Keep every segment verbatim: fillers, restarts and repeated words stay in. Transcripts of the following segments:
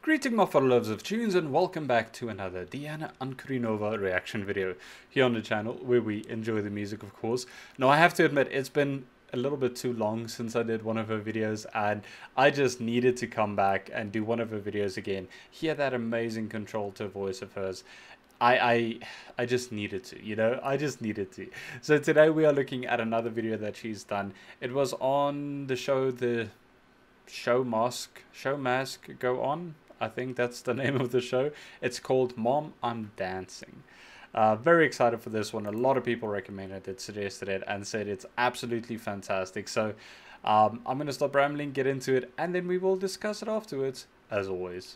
Greeting my fellow lovers of tunes and welcome back to another Diana Ankarinova reaction video here on the channel where we enjoy the music, of course. Now I have to admit it's been a little bit too long since I did one of her videos and I just needed to come back and do one of her videos again. Hear that amazing contralto voice of hers. I, I I just needed to, you know, I just needed to. So today we are looking at another video that she's done. It was on the show, the show mask, show mask go on. I think that's the name of the show. It's called Mom, I'm Dancing. Uh, very excited for this one. A lot of people recommended it, suggested it, and said it's absolutely fantastic. So um, I'm going to stop rambling, get into it, and then we will discuss it afterwards, as always.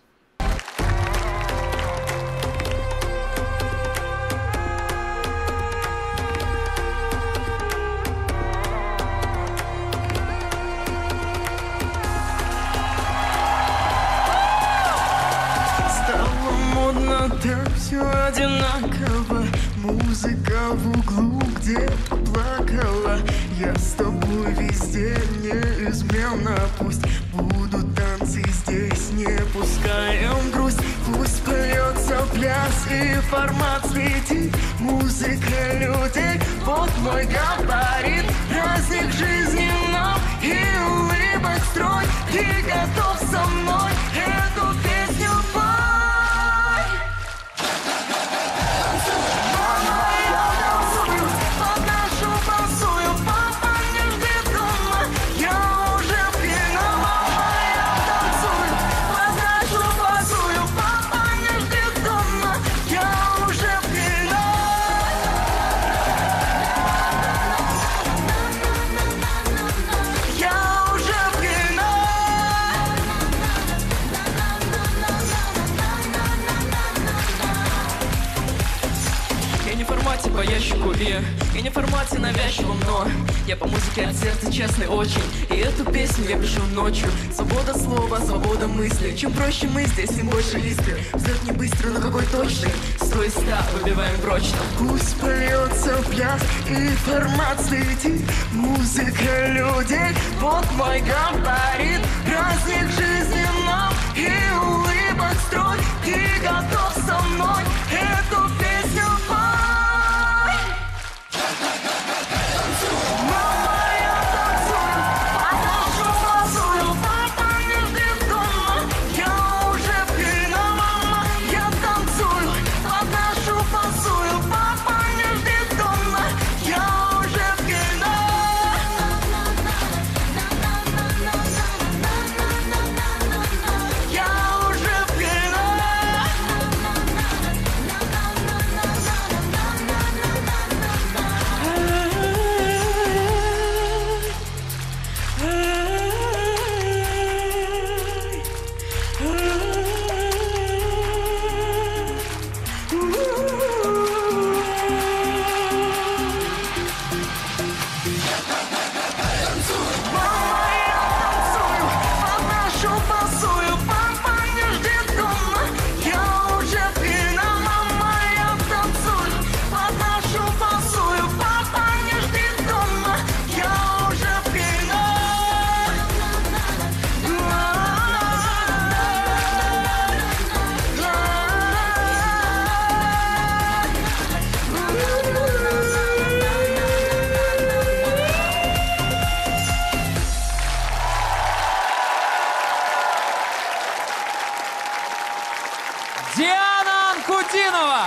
Так все одинаково. Музыка в углу где-то плакала. Я с тобой везде неизменно. Пусть будут танцы здесь, не пускаем грусть. Пусть поется пляс и формат светит. Музыка людей, вот мой габарит. Праздник жизни нам и улыбок строй. Ты готов со мной эту песню пой? По ящику и, и не в формате навязчивом, но я по музыке от сердца честный очень. И эту песню я пишу ночью. Свобода слова, свобода мысли. Чем проще мы здесь, тем больше искры. Взлет не быстро, но какой точный. Сто из ста выбиваем прочно. Пусть поется пляс и формат светит. Музыка людей, вот мой габарит. Праздник жизни нам и улыбок строй. Ты готов со мной эту песню пой? Диана Анкудинова!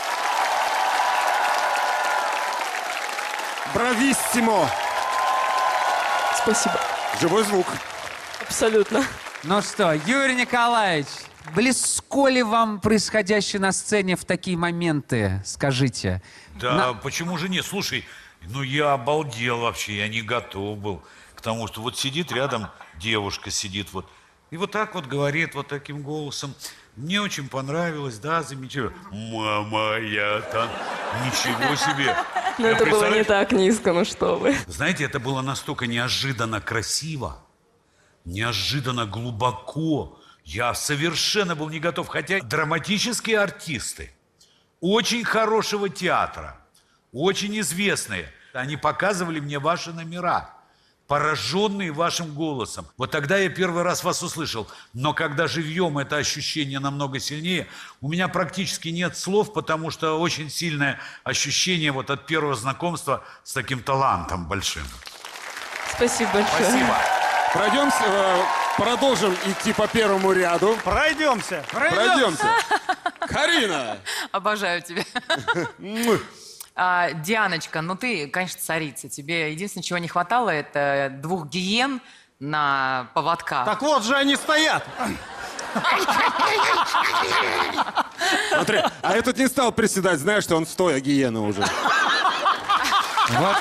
Брависсимо! Спасибо. Живой звук. Абсолютно. Ну что, Юрий Николаевич, близко ли вам происходящее на сцене в такие моменты, скажите? Да, на... почему же нет? Слушай, ну я обалдел вообще, я не готов был к тому, что вот сидит рядом девушка, сидит вот, и вот так вот говорит вот таким голосом. Мне очень понравилось, да, замечательно. Мама, я там... Ничего себе. Но это было не так низко, ну что вы. Знаете, это было настолько неожиданно красиво, неожиданно глубоко. Я совершенно был не готов. Хотя драматические артисты очень хорошего театра, очень известные, они показывали мне ваши номера. пораженные вашим голосом. Вот тогда я первый раз вас услышал. Но когда живьем, это ощущение намного сильнее. У меня практически нет слов, потому что очень сильное ощущение вот от первого знакомства с таким талантом большим. Спасибо большое. Спасибо. Пройдемся, э, продолжим идти по первому ряду. Пройдемся. Пройдемся. Карина. Обожаю тебя. А, Дианочка, ну ты, конечно, царица. Тебе единственное, чего не хватало, это двух гиен на поводках. Так вот же они стоят. Смотри, а этот не стал приседать, знаешь, что он стоя гиена уже. Вот.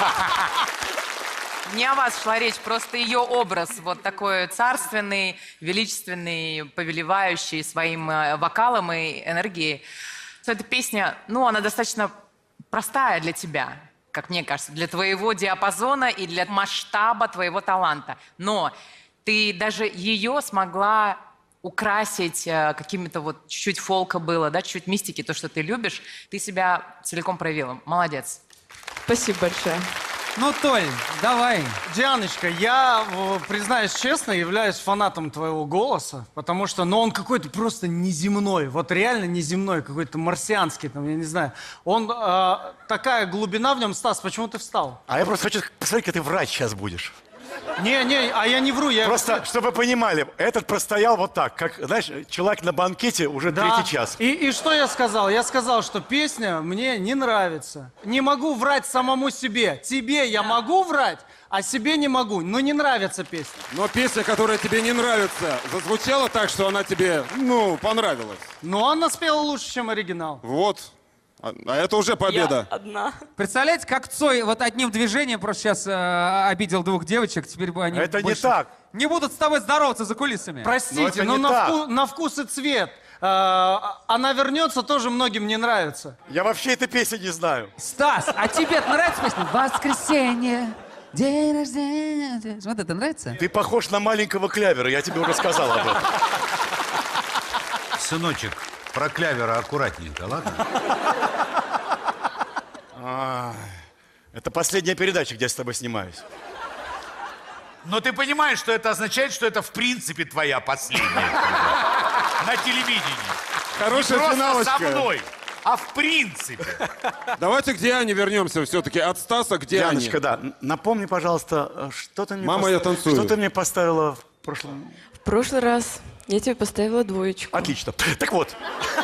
Не о вас шла речь, просто ее образ вот такой царственный, величественный, повелевающий своим э, вокалом и энергией. Эта песня, ну, она достаточно простая для тебя, как мне кажется, для твоего диапазона и для масштаба твоего таланта. Но ты даже ее смогла украсить э, какими-то вот чуть-чуть фолка было, да, чуть-чуть мистики, то, что ты любишь. Ты себя целиком проявила. Молодец. Спасибо большое. Ну, Толь, давай. Дианочка, я, э, признаюсь честно, являюсь фанатом твоего голоса, потому что, ну, он какой-то просто неземной, вот реально неземной, какой-то марсианский, там, я не знаю. Он, э, такая глубина в нем. Стас, почему ты встал? А я просто хочу посмотреть, как ты врать сейчас будешь. Не, не, а я не вру, я... Просто, чтобы вы понимали, этот простоял вот так, как, знаешь, человек на банкете уже Да. третий час. И, и что я сказал? Я сказал, что песня мне не нравится. Не могу врать самому себе. Тебе я могу врать, а себе не могу. Но не нравится песня. Но песня, которая тебе не нравится, зазвучала так, что она тебе, ну, понравилась. Но она спела лучше, чем оригинал. Вот. А, а это уже победа. Я одна. Представляете, как Цой вот одним движением просто сейчас э, обидел двух девочек, теперь бы они Это не больше так. не будут с тобой здороваться за кулисами. Простите, Но но, это не на, так. вку- на вкус и цвет. Э, она вернется, тоже многим не нравится. Я вообще этой песни не знаю. Стас, а тебе нравится песня? Воскресенье, день рождения. Вот это нравится? Ты похож на маленького клявера, я тебе уже сказал об этом. Сыночек, про клявера аккуратненько, ладно? Это последняя передача, где я с тобой снимаюсь. Но ты понимаешь, что это означает, что это в принципе твоя последняя передача на телевидении. Хорошая Не просто финалочка. со мной, а в принципе. Давайте к Диане вернемся все-таки. От Стаса к Диане. Дианочка, да, н- напомни, пожалуйста, что ты мне, Мама, я танцую. что ты мне поставила в прошлом... В прошлый раз я тебе поставила двоечку. Отлично. Так вот,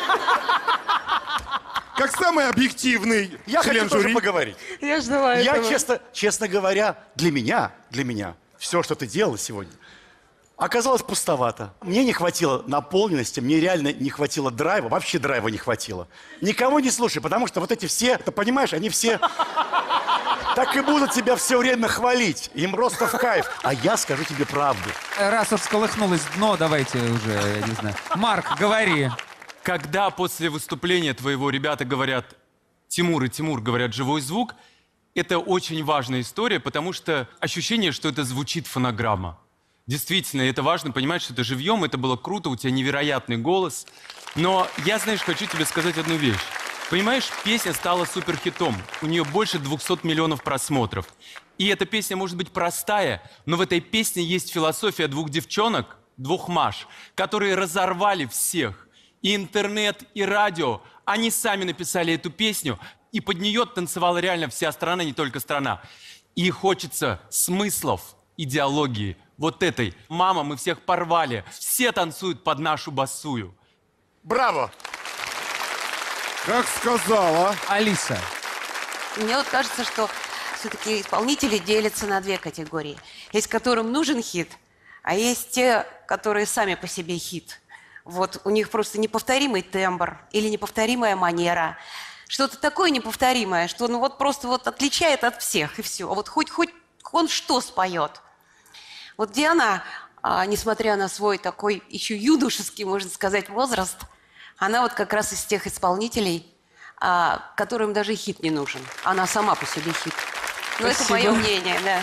Как самый объективный я член хочу тоже жюри. поговорить. Я ждала Я, этого. честно, честно говоря, для меня, для меня, все, что ты делала сегодня, оказалось пустовато. Мне не хватило наполненности, мне реально не хватило драйва, вообще драйва не хватило. Никого не слушай, потому что вот эти все, ты понимаешь, они все так и будут тебя все время хвалить. Им просто в кайф. А я скажу тебе правду. Раз уж всколыхнулось дно, давайте уже, я не знаю. Марк, говори. Когда после выступления твоего ребята говорят «Тимур» и «Тимур» говорят «живой звук», это очень важная история, потому что ощущение, что это звучит фонограмма. Действительно, это важно понимать, что это живьем, это было круто, у тебя невероятный голос. Но я, знаешь, хочу тебе сказать одну вещь. Понимаешь, песня стала суперхитом. У нее больше двухсот миллионов просмотров. И эта песня может быть простая, но в этой песне есть философия двух девчонок, двух Маш, которые разорвали всех. И интернет, и радио. Они сами написали эту песню, и под нее танцевала реально вся страна, не только страна. И хочется смыслов, идеологии. Вот этой. Мама, мы всех порвали. Все танцуют под нашу басую. Браво! Как сказала. Алиса. Мне вот кажется, что все-таки исполнители делятся на две категории. Есть, которым нужен хит, а есть те, которые сами по себе хит. Вот у них просто неповторимый тембр или неповторимая манера. Что-то такое неповторимое, что ну вот просто вот отличает от всех, и все. Вот хоть, хоть он что споет. Вот Диана, а, несмотря на свой такой еще юношеский, можно сказать, возраст, она вот как раз из тех исполнителей, а, которым даже хит не нужен. Она сама по себе хит. Ну, это мое мнение, да.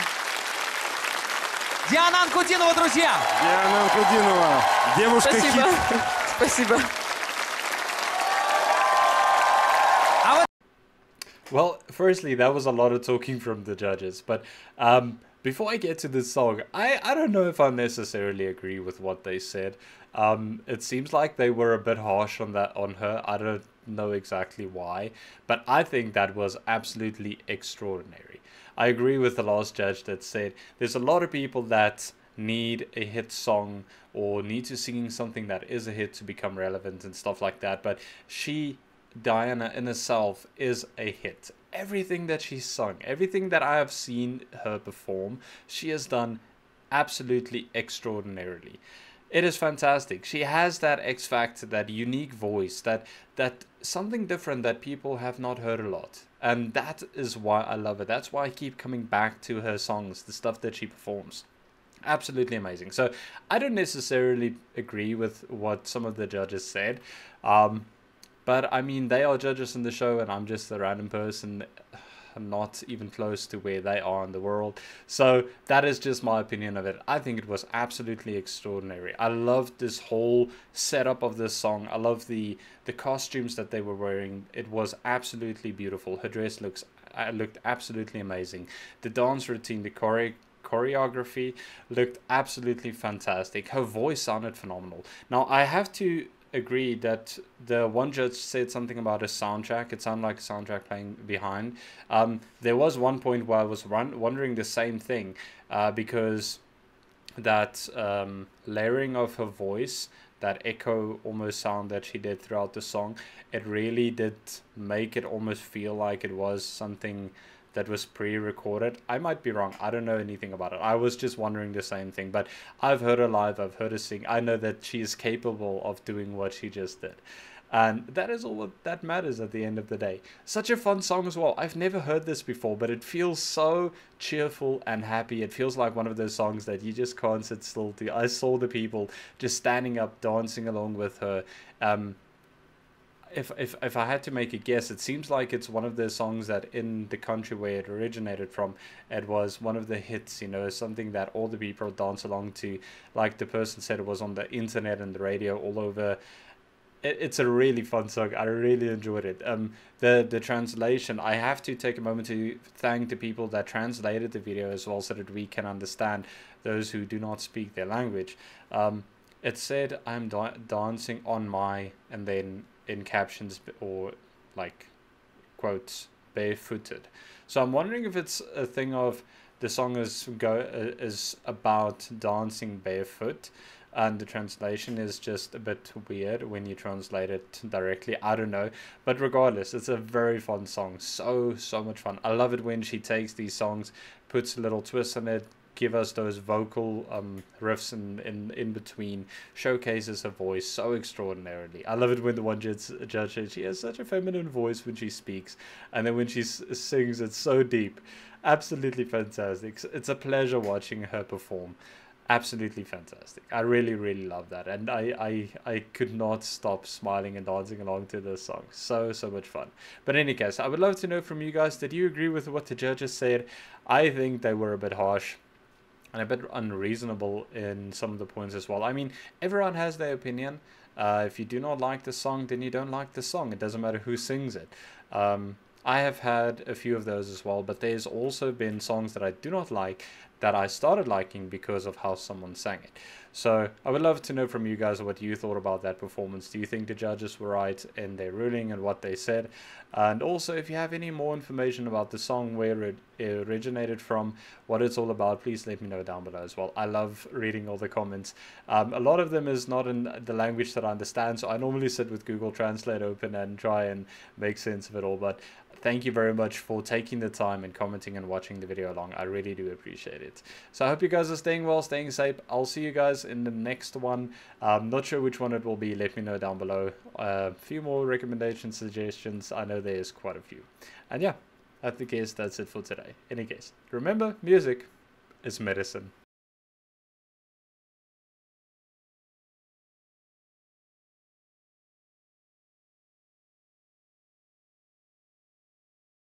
Диана Анкудинова, друзья! Диана Анкудинова. Девушка-хит. Спасибо. Спасибо. Well, firstly, that was a lot of talking from the judges, but um, before I get to this song, I, I don't know if I necessarily agree with what they said. Um, it seems like they were a bit harsh on that on her. I don't know exactly why, but I think that was absolutely extraordinary. I agree with the last judge that said there's a lot of people that need a hit song or need to sing something that is a hit to become relevant and stuff like that, but she, Diana in herself, is a hit. Everything that she's sung, everything that I have seen her perform, she has done absolutely extraordinarily. It is fantastic. She has that X factor, that unique voice, that that something different that people have not heard a lot. And that is why I love her. That's why I keep coming back to her songs, the stuff that she performs. Absolutely amazing. So I don't necessarily agree with what some of the judges said. Um, but I mean, they are judges in the show and I'm just a random person, not even close to where they are in the world. So that is just my opinion of it. I think it was absolutely extraordinary. I loved this whole setup of this song. I love the the costumes that they were wearing. It was absolutely beautiful. Her dress looks uh, looked absolutely amazing. The dance routine, the chore choreography looked absolutely fantastic. Her voice sounded phenomenal. Now I have to agree that the one judge said something about a soundtrack. It sounded like a soundtrack playing behind. Um, there was one point where I was run wondering the same thing, uh, because that um, layering of her voice, that echo almost sound that she did throughout the song, it really did make it almost feel like it was something that was pre-recorded. I might be wrong. I don't know anything about it. I was just wondering the same thing, but I've heard her live. I've heard her sing. I know that she is capable of doing what she just did. And that is all that matters at the end of the day. Such a fun song as well. I've never heard this before, but it feels so cheerful and happy. It feels like one of those songs that you just can't sit still to. I saw the people just standing up, dancing along with her. Um, If, if if I had to make a guess, it seems like it's one of the songs that in the country where it originated from, it was one of the hits, you know, something that all the people dance along to. Like the person said, it was on the internet and the radio all over. It, it's a really fun song. I really enjoyed it. Um, the, the translation, I have to take a moment to thank the people that translated the video as well so that we can understand those who do not speak their language. Um, it said, I'm da dancing on my, and then in captions or like quotes, barefooted. So I'm wondering if it's a thing of the song is go uh, is about dancing barefoot, and the translation is just a bit weird when you translate it directly. I don't know, but regardless, it's a very fun song. So so much fun. I love it when she takes these songs, puts a little twist on it, give us those vocal um, riffs in, in, in between, showcases her voice so extraordinarily. I love it when the one judge, judge says she has such a feminine voice when she speaks, and then when she s sings, it's so deep. Absolutely fantastic. It's a pleasure watching her perform. Absolutely fantastic. I really, really love that, and I, I, I could not stop smiling and dancing along to this song. So, so much fun. But in any case, I would love to know from you guys, did you agree with what the judges said? I think they were a bit harsh and a bit unreasonable in some of the points as well. I mean, everyone has their opinion. Uh, if you do not like the song, then you don't like the song. It doesn't matter who sings it. Um, I have had a few of those as well, but there's also been songs that I do not like that I started liking because of how someone sang it. So I would love to know from you guys what you thought about that performance. Do you think the judges were right in their ruling and what they said? And also, if you have any more information about the song, where it originated from, what it's all about, please let me know down below as well. I love reading all the comments. Um, a lot of them is not in the language that I understand, so I normally sit with Google Translate open and try and make sense of it all. But thank you very much for taking the time and commenting and watching the video along. I really do appreciate it. So I hope you guys are staying well, staying safe. I'll see you guys in the next one. I'm not sure which one it will be. Let me know down below. A uh, few more recommendations, suggestions. I know there's quite a few. And yeah, I think that's it for today. In any case, remember, music is medicine.